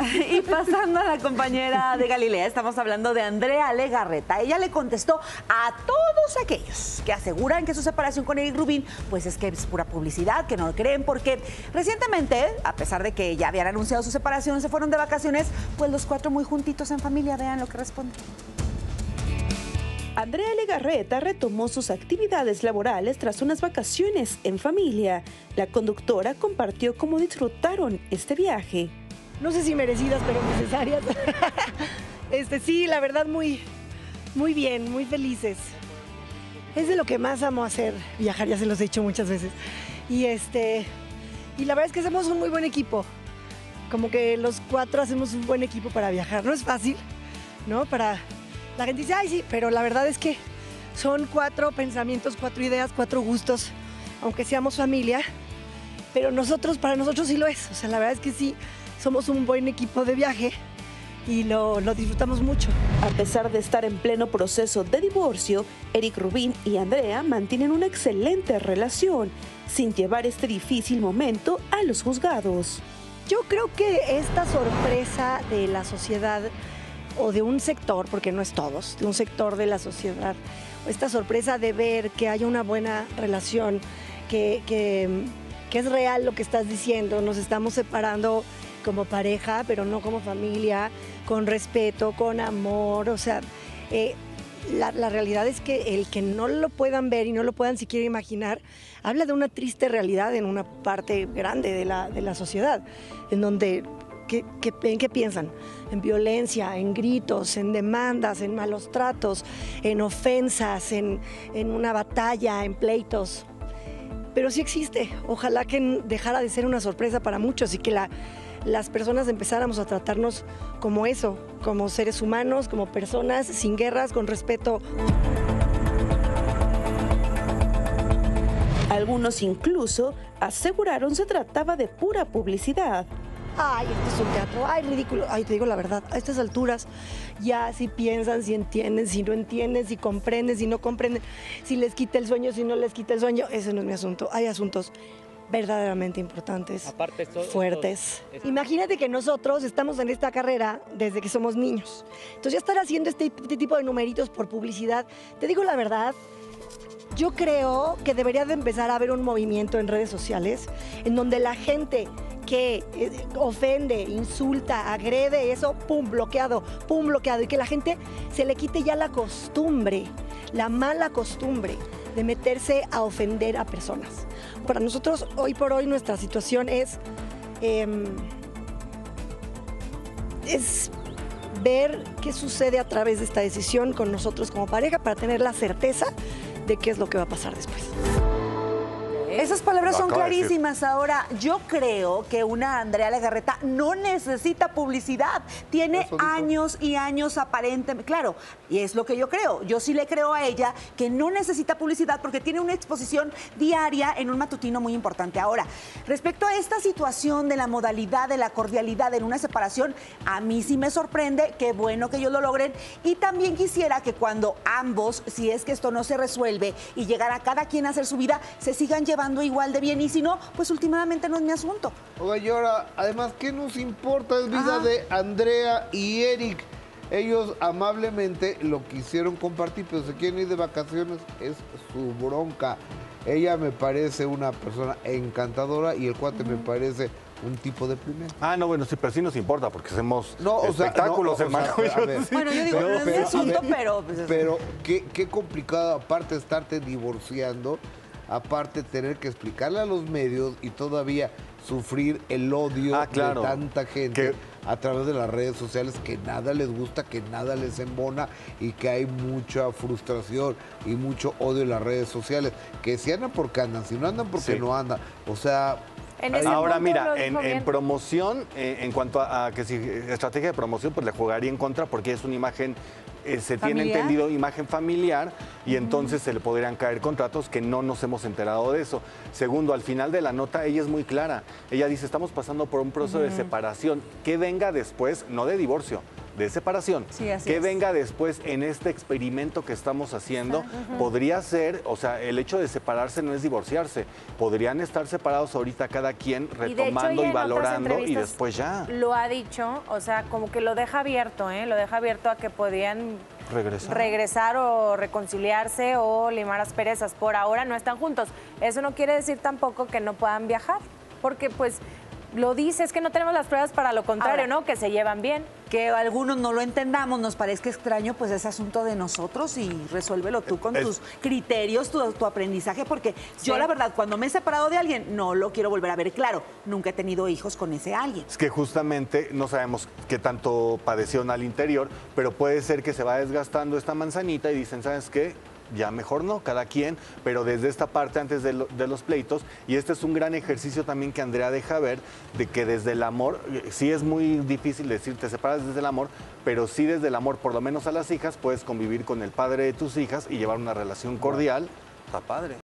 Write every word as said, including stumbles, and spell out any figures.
Y pasando a la compañera de Galilea, estamos hablando de Andrea Legarreta. Ella le contestó a todos aquellos que aseguran que su separación con Eric Rubin, pues es que es pura publicidad, que no lo creen, porque recientemente, a pesar de que ya habían anunciado su separación, se fueron de vacaciones, pues los cuatro muy juntitos en familia. Vean lo que responde. Andrea Legarreta retomó sus actividades laborales tras unas vacaciones en familia. La conductora compartió cómo disfrutaron este viaje. No sé si merecidas, pero necesarias. Este, sí, la verdad, muy, muy bien, muy felices. Es de lo que más amo hacer, viajar, ya se los he dicho muchas veces. Y, este, y la verdad es que hacemos un muy buen equipo. Como que los cuatro hacemos un buen equipo para viajar. No es fácil, ¿no? Para... La gente dice, ay, sí, pero la verdad es que son cuatro pensamientos, cuatro ideas, cuatro gustos, aunque seamos familia, pero nosotros, para nosotros sí lo es. O sea, la verdad es que sí, somos un buen equipo de viaje y lo, lo disfrutamos mucho. A pesar de estar en pleno proceso de divorcio, Eric Rubin y Andrea mantienen una excelente relación, sin llevar este difícil momento a los juzgados. Yo creo que esta sorpresa de la sociedad, o de un sector, porque no es todos, de un sector de la sociedad, esta sorpresa de ver que hay una buena relación, que, que, que es real lo que estás diciendo, nos estamos separando como pareja, pero no como familia, con respeto, con amor, o sea, eh, la, la realidad es que el que no lo puedan ver y no lo puedan siquiera imaginar, habla de una triste realidad en una parte grande de la, de la sociedad, en donde... ¿Qué, qué, ¿En qué piensan? En violencia, en gritos, en demandas, en malos tratos, en ofensas, en, en una batalla, en pleitos. Pero sí existe. Ojalá que dejara de ser una sorpresa para muchos y que la, las personas empezáramos a tratarnos como eso, como seres humanos, como personas, sin guerras, con respeto. Algunos incluso aseguraron se trataba de pura publicidad. Ay, esto es un teatro, ay, ridículo. Ay, te digo la verdad, a estas alturas ya si piensan, si entienden, si no entienden, si comprenden, si no comprenden, si les quita el sueño, si no les quita el sueño, ese no es mi asunto. Hay asuntos verdaderamente importantes, Aparte esto, fuertes. Esto, esto. Imagínate que nosotros estamos en esta carrera desde que somos niños. Entonces ya estar haciendo este, este tipo de numeritos por publicidad, te digo la verdad, yo creo que debería de empezar a haber un movimiento en redes sociales en donde la gente que ofende, insulta, agrede, eso, pum, bloqueado, pum, bloqueado, y que la gente se le quite ya la costumbre, la mala costumbre de meterse a ofender a personas. Para nosotros, hoy por hoy, nuestra situación es, eh, es ver qué sucede a través de esta decisión con nosotros como pareja para tener la certeza de qué es lo que va a pasar después. Esas palabras son clarísimas. Ahora, yo creo que una Andrea Legarreta no necesita publicidad. Tiene años y años aparentemente. Claro, y es lo que yo creo. Yo sí le creo a ella que no necesita publicidad porque tiene una exposición diaria en un matutino muy importante. Ahora, respecto a esta situación de la modalidad, de la cordialidad en una separación, a mí sí me sorprende. Qué bueno que ellos lo logren. Y también quisiera que cuando ambos, si es que esto no se resuelve y llegara cada quien a hacer su vida, se sigan llevando igual de bien, y si no, pues últimamente no es mi asunto. Oiga, y ahora, además, ¿qué nos importa? Es vida Ajá. de Andrea y Eric. Ellos amablemente lo quisieron compartir, pero se quieren ir de vacaciones, es su bronca. Ella me parece una persona encantadora y el cuate uh-huh. me parece un tipo de primera. Ah, no, bueno, sí, pero sí nos importa porque hacemos no, o espectáculos, sea, no, hermano. O sea, a ver, bueno, yo digo, pero, no es mi asunto, pero... Pues, pero qué, qué complicado, aparte de estarte divorciando, aparte tener que explicarle a los medios y todavía sufrir el odio ah, claro. de tanta gente que... a través de las redes sociales, que nada les gusta, que nada les embona y que hay mucha frustración y mucho odio en las redes sociales, que si andan porque andan, si no andan porque sí. no andan, o sea... Ahora mira, en, en promoción, eh, en cuanto a, a que si estrategia de promoción, pues le jugaría en contra porque es una imagen, eh, se ¿familiar? Tiene entendido imagen familiar y uh-huh. entonces se le podrían caer contratos que no nos hemos enterado de eso. Segundo, al final de la nota ella es muy clara. Ella dice, estamos pasando por un proceso uh-huh. de separación. Que venga después, no de divorcio, de separación. Sí, así que es. venga después en este experimento que estamos haciendo, uh-huh. podría ser, o sea, el hecho de separarse no es divorciarse. Podrían estar separados ahorita cada quien retomando y, hecho, y valorando y después ya. Lo ha dicho, o sea, como que lo deja abierto, ¿eh? Lo deja abierto a que podían regresar. regresar o reconciliarse o limar asperezas. Por ahora no están juntos. Eso no quiere decir tampoco que no puedan viajar, porque pues lo dice, es que no tenemos las pruebas para lo contrario, ahora, ¿no? Que se llevan bien. Que algunos no lo entendamos, nos parezca extraño, pues es asunto de nosotros y resuélvelo tú con es... tus criterios, tu, tu aprendizaje, porque sí. yo la verdad, cuando me he separado de alguien, no lo quiero volver a ver. Claro, nunca he tenido hijos con ese alguien. Es que justamente no sabemos qué tanto padecieron al interior, pero puede ser que se va desgastando esta manzanita y dicen, ¿sabes qué? Ya mejor no, cada quien, pero desde esta parte antes de, lo, de los pleitos, y este es un gran ejercicio también que Andrea deja ver, de que desde el amor, sí es muy difícil decir te separas desde el amor, pero sí desde el amor, por lo menos a las hijas, puedes convivir con el padre de tus hijas y llevar una relación cordial. Está padre.